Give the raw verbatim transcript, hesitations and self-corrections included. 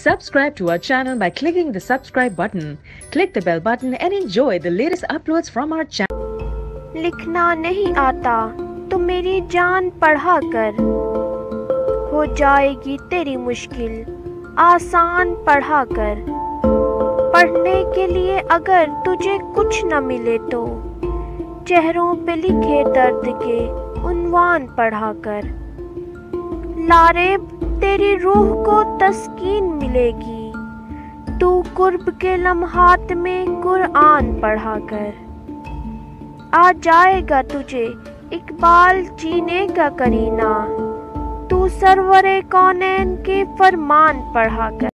Subscribe to our channel by clicking the subscribe button. Click the bell button and enjoy the latest uploads from our channel. लिखना नहीं आता तो मेरी जान पढ़ा कर, हो जाएगी तेरी मुश्किल आसान पढ़ा कर। पढ़ने के लिए अगर तुझे कुछ न मिले तो चेहरों पे लिखे दर्द के उन्वान पढ़ा कर। लारेब तेरी रूह को तस्कीन मिलेगी तू कुर्ब के लम्हात में कुरान पढ़ा कर। आ जाएगा तुझे इकबाल जीने का करीना तू सरवरे कौनैन के फरमान पढ़ा कर।